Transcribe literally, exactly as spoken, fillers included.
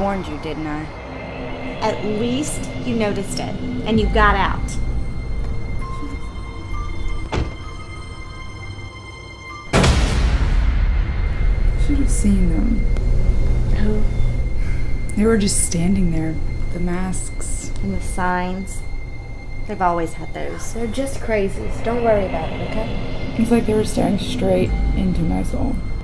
warned you, didn't I? At least you noticed it, and you got out. Should have seen them. Who? They were just standing there. The masks. And the signs. They've always had those. They're just crazies. Don't worry about it, okay? It's like they were staring straight into my soul.